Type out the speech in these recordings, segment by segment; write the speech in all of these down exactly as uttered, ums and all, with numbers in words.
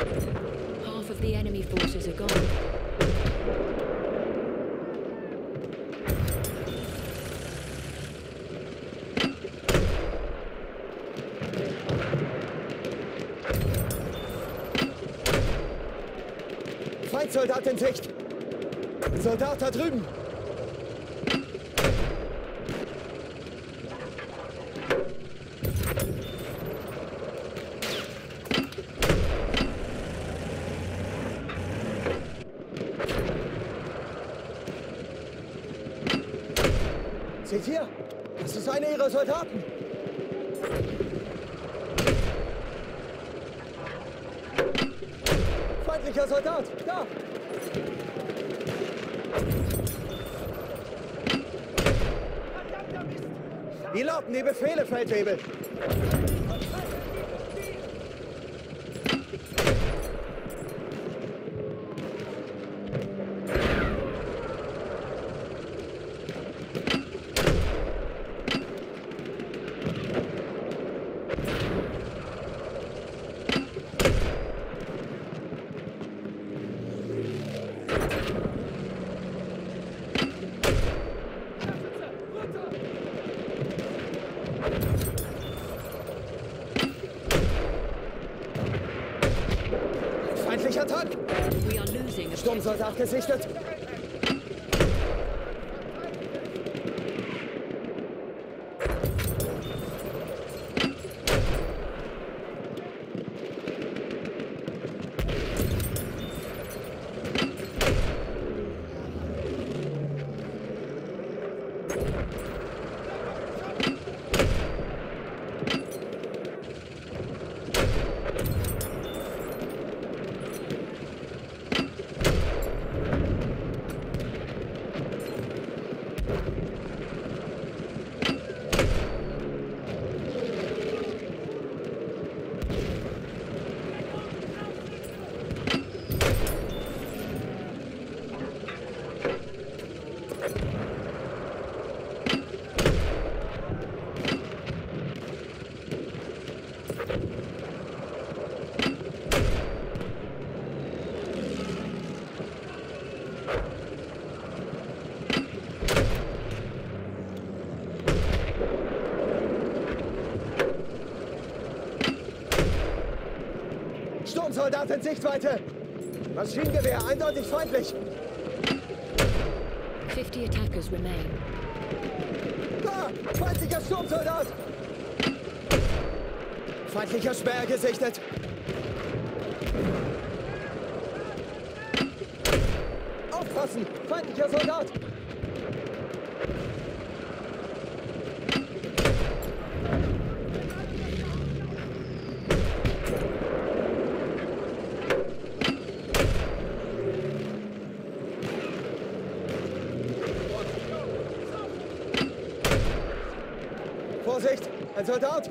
Half of the enemy forces are gone. Feindsoldat in Sicht! Soldat da drüben! Seht ihr? Das ist einer ihrer Soldaten! Feindlicher Soldat! Da! Die lauten die Befehle, Feldwebel! Feindlicher Tank! Sturmsoldat gesichtet! Sturmsoldat in Sichtweite! Maschinengewehr, eindeutig feindlich! fifty attackers remain. Da! Feindlicher Sturmsoldat! Feindlicher Sperr gesichtet! Aufpassen! Feindlicher Soldat! Vorsicht! Ein Soldat!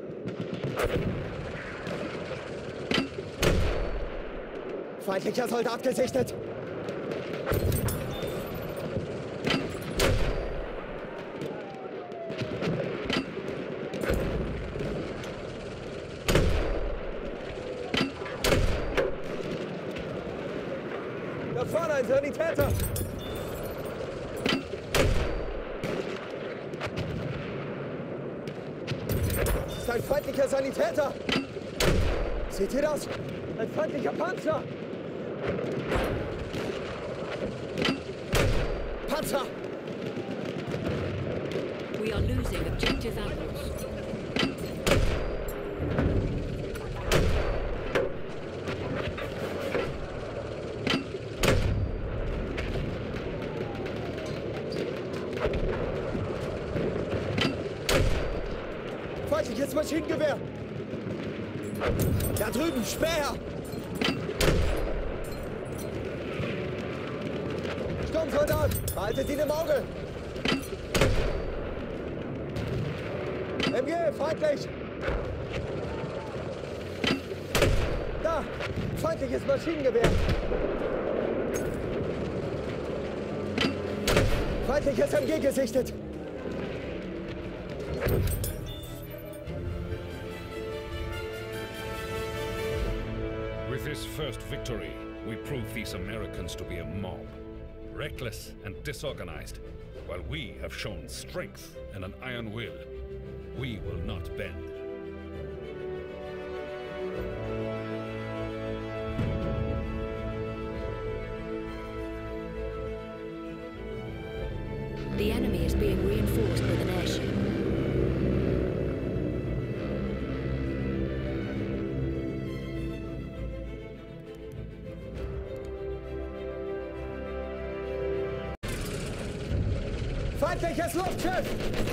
Feindlicher Soldat gesichtet! Da vorne ein Sanitäter! Das ist ein feindlicher Sanitäter! Seht ihr das? Ein feindlicher Panzer! Panzer! We are losing objective apples. Feindliches Maschinengewehr! Da drüben, Speer! Sturmsoldat, behaltet ihn im Auge! M G, feindlich! Da, feindliches Maschinengewehr! Feindliches M G gesichtet! With this first victory, we prove these Americans to be a mob, reckless and disorganized, while we have shown strength and an iron will. We will not bend. The enemy is being reinforced with an airship. Feindliches Luftschiff!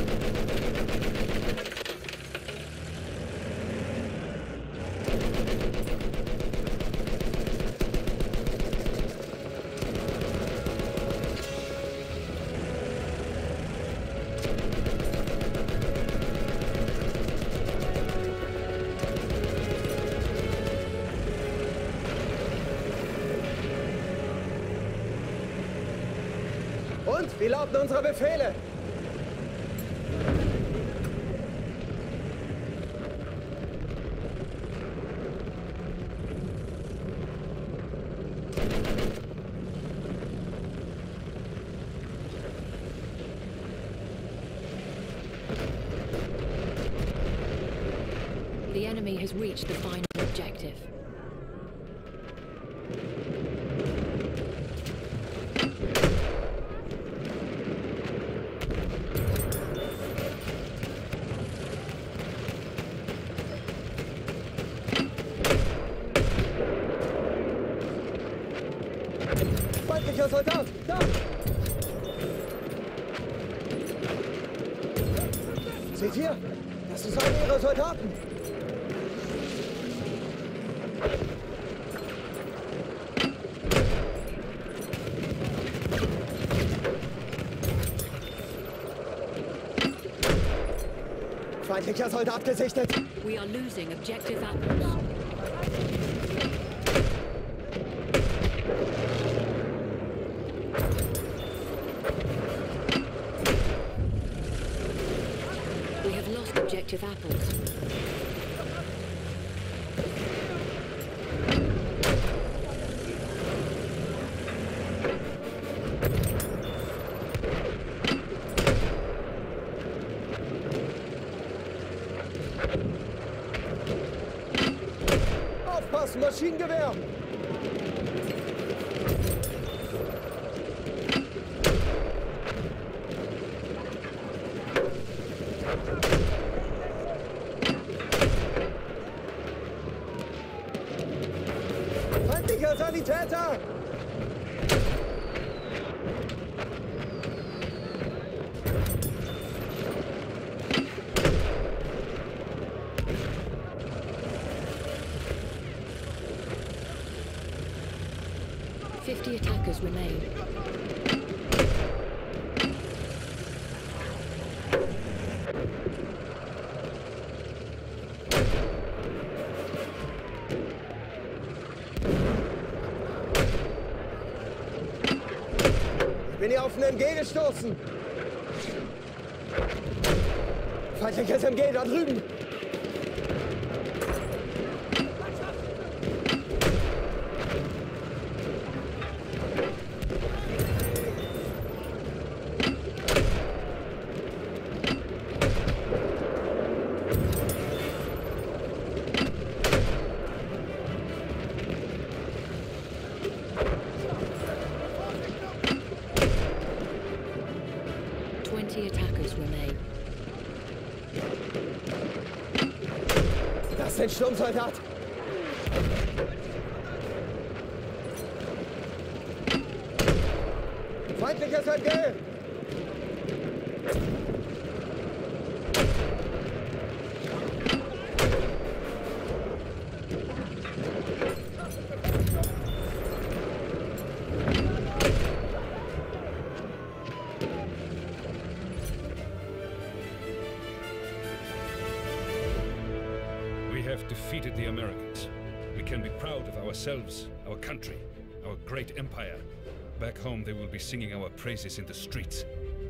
Und wie lauten unsere Befehle? The enemy has reached the final objective. Feindlicher Soldat! Da! Seht ihr? Das ist einer ihrer Soldaten! Feindlicher Soldat gesichtet! We are losing objective apples. We have lost objective apples. Aufpassen, Maschinengewehr! Feindlicher Sanitäter! Fifty attackers remain. Ich bin hier auf einen M G gestoßen! Feindliches M G da drüben! Twenty attackers remain. Das sind Sturmsoldat! Feindliches M G! We have defeated the Americans. We can be proud of ourselves, our country, our great empire. Back home, they will be singing our praises in the streets.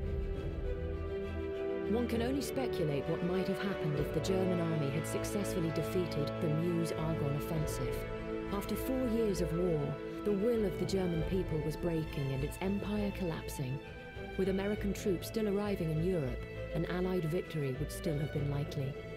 One can only speculate what might have happened if the German army had successfully defeated the Meuse-Argonne offensive. After four years of war, the will of the German people was breaking and its empire collapsing. With American troops still arriving in Europe, an Allied victory would still have been likely.